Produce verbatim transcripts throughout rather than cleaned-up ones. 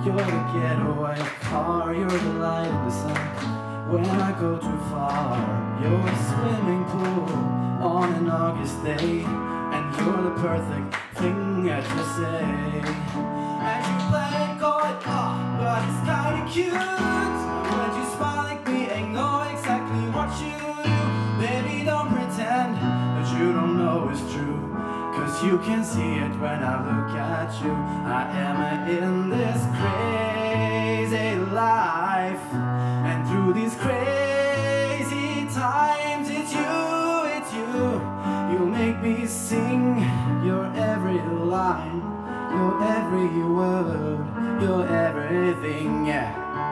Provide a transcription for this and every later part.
You're the getaway car, you're the light in the sun. When I go too far, you're a swimming pool on an August day, and you're the perfect thing I just say. And you play God, oh, but it's kinda cute when you smile like me and know exactly what you do. Baby, don't pretend that you don't know it's true, 'cause you can see it when I look at you. I am in this crazy life, and through these crazy times, it's you, it's you. You make me sing your every line, your every word, your everything, yeah.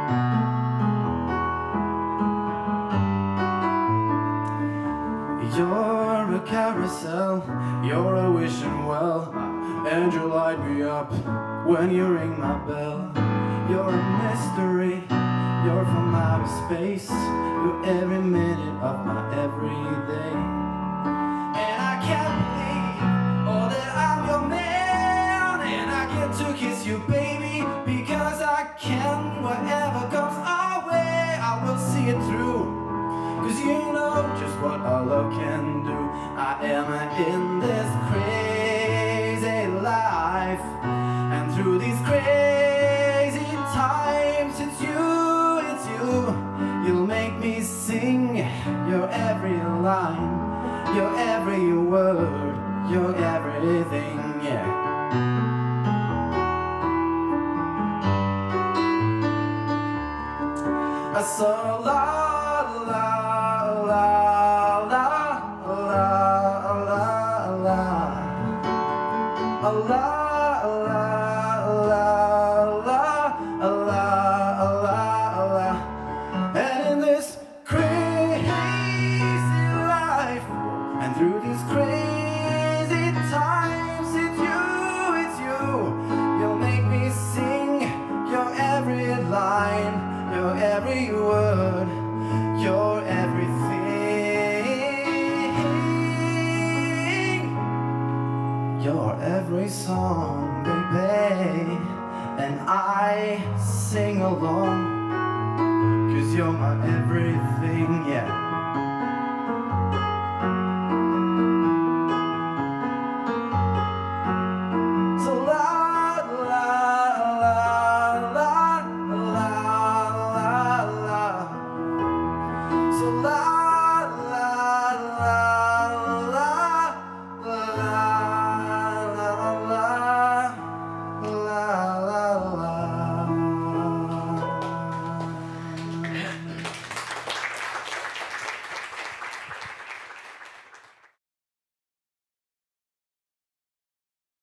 You're a carousel, you're a wishing well, and you light me up when you ring my bell. You're a mystery, you're from outer space, you're every minute of my everyday. And I can't believe, oh, that I'm your man, and I get to kiss you, baby, because I can. Whatever comes our way, I will see it through, 'cause you know just what our love can do. I am in this crazy life, and through these crazy times, it's you, it's you. You'll make me sing your every line, your every word, your everything, yeah. I saw la la la la la la la la la through these crazy times, it's you, it's you. You'll make me sing your every line, your every word, your everything, your every song, baby. And I sing along, 'cause you're my everything, yeah.